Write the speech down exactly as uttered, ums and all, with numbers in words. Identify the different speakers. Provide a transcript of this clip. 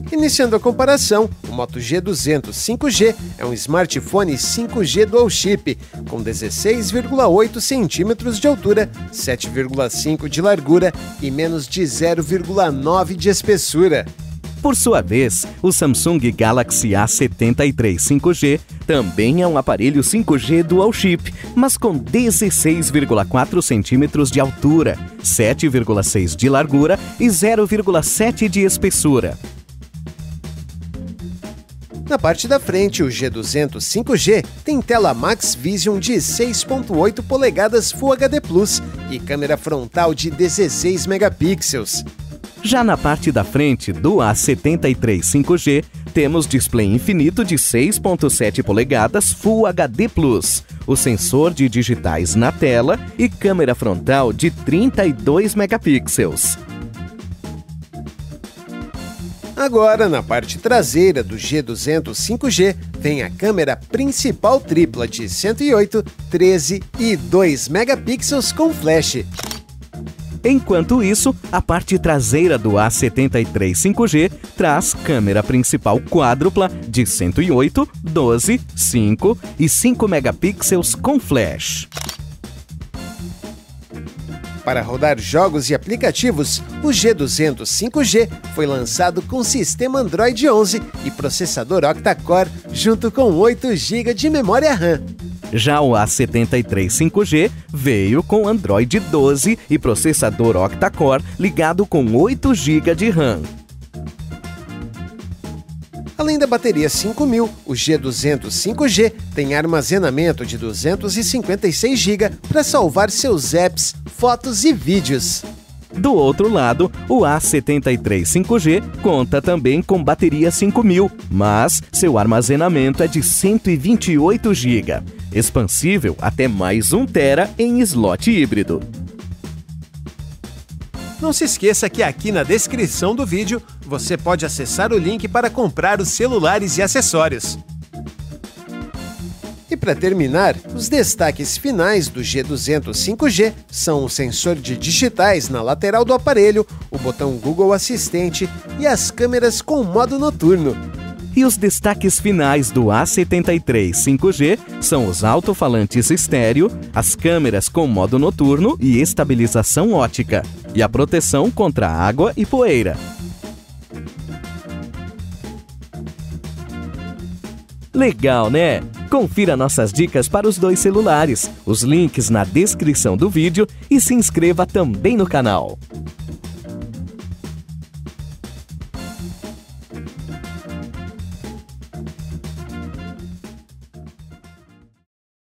Speaker 1: Iniciando a comparação, o Moto G duzentos cinco G é um smartphone cinco G Dual Chip, com dezesseis vírgula oito centímetros de altura, sete vírgula cinco de largura e menos de zero vírgula nove de espessura.
Speaker 2: Por sua vez, o Samsung Galaxy A setenta e três cinco G também é um aparelho cinco G Dual Chip, mas com dezesseis vírgula quatro centímetros de altura, sete vírgula seis de largura e zero vírgula sete de espessura.
Speaker 1: Na parte da frente, o G duzentos cinco G tem tela Max Vision de seis vírgula oito polegadas Full H D Plus e câmera frontal de dezesseis megapixels.
Speaker 2: Já na parte da frente do A setenta e três cinco G, temos display infinito de seis vírgula sete polegadas Full H D Plus, o sensor de digitais na tela e câmera frontal de trinta e dois megapixels.
Speaker 1: Agora, na parte traseira do G duzentos cinco G, tem a câmera principal tripla de cento e oito, treze e dois megapixels com flash.
Speaker 2: Enquanto isso, a parte traseira do A setenta e três cinco G traz câmera principal quádrupla de cento e oito, doze, cinco e cinco megapixels com flash.
Speaker 1: Para rodar jogos e aplicativos, o G duzentos cinco G foi lançado com sistema Android onze e processador octa-core, junto com oito gigas de memória RAM.
Speaker 2: Já o A setenta e três cinco G veio com Android doze e processador octa-core ligado com oito gigas de RAM.
Speaker 1: Além da bateria cinco mil, o G duzentos cinco G tem armazenamento de duzentos e cinquenta e seis gigas para salvar seus apps, fotos e vídeos.
Speaker 2: Do outro lado, o A setenta e três cinco G conta também com bateria cinco mil, mas seu armazenamento é de cento e vinte e oito gigas, expansível até mais um terabyte em slot híbrido.
Speaker 1: Não se esqueça que aqui na descrição do vídeo você pode acessar o link para comprar os celulares e acessórios. E para terminar, os destaques finais do G duzentos cinco G são o sensor de digitais na lateral do aparelho, o botão Google Assistente e as câmeras com modo noturno.
Speaker 2: E os destaques finais do A setenta e três cinco G são os alto-falantes estéreo, as câmeras com modo noturno e estabilização ótica, e a proteção contra água e poeira. Legal, né? Confira nossas dicas para os dois celulares, os links na descrição do vídeo e se inscreva também no canal.